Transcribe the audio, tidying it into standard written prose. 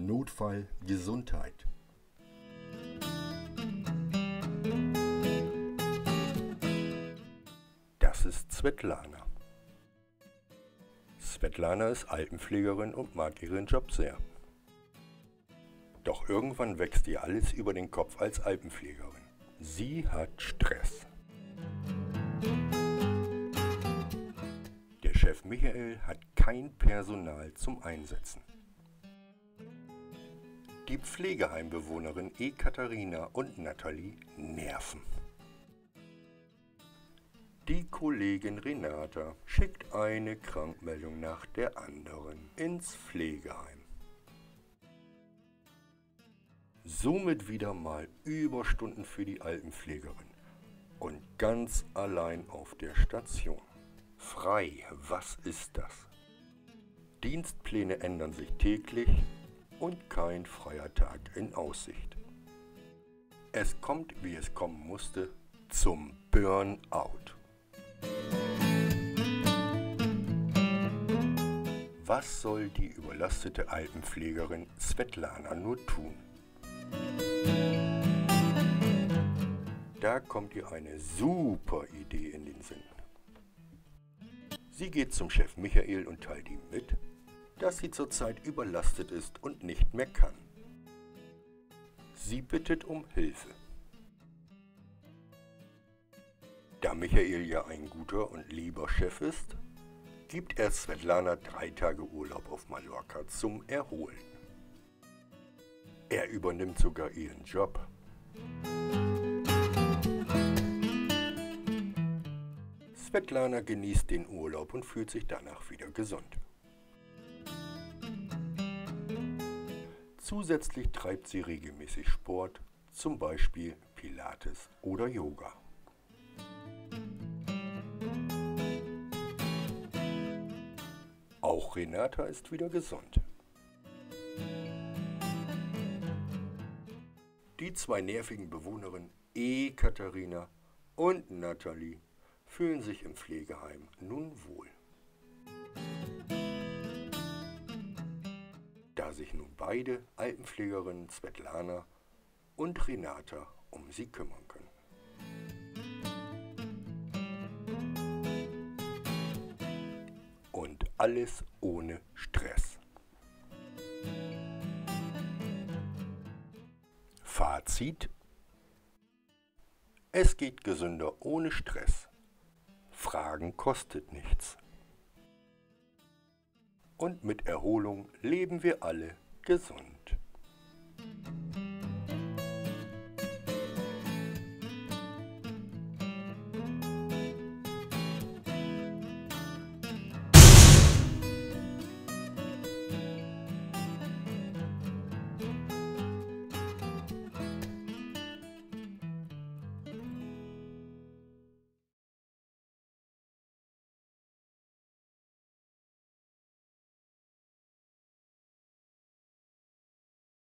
Notfall Gesundheit. Das ist Svetlana. Svetlana ist Altenpflegerin und mag ihren Job sehr. Doch irgendwann wächst ihr alles über den Kopf als Altenpflegerin. Sie hat Stress. Der Chef Michael hat kein Personal zum Einsetzen. Die Pflegeheimbewohnerin Ekaterina und Nathalie nerven. Die Kollegin Renata schickt eine Krankmeldung nach der anderen ins Pflegeheim. Somit wieder mal Überstunden für die Altenpflegerin und ganz allein auf der Station. Frei, was ist das? Dienstpläne ändern sich täglich und kein freier Tag in Aussicht. Es kommt, wie es kommen musste, zum Burnout. Was soll die überlastete Altenpflegerin Svetlana nur tun? Da kommt ihr eine super Idee in den Sinn. Sie geht zum Chef Michael und teilt ihm mit, dass sie zurzeit überlastet ist und nicht mehr kann. Sie bittet um Hilfe. Da Michael ja ein guter und lieber Chef ist, gibt er Svetlana 3 Tage Urlaub auf Mallorca zum Erholen. Er übernimmt sogar ihren Job. Svetlana genießt den Urlaub und fühlt sich danach wieder gesund. Zusätzlich treibt sie regelmäßig Sport, zum Beispiel Pilates oder Yoga. Auch Renata ist wieder gesund. Die 2 nervigen Bewohnerinnen Ekaterina und Nathalie fühlen sich im Pflegeheim nun wohl. Da sich nun beide Altenpflegerinnen Svetlana und Renata um sie kümmern können. Und alles ohne Stress. Fazit: Es geht gesünder ohne Stress. Fragen kostet nichts. Und mit Erholung leben wir alle gesund.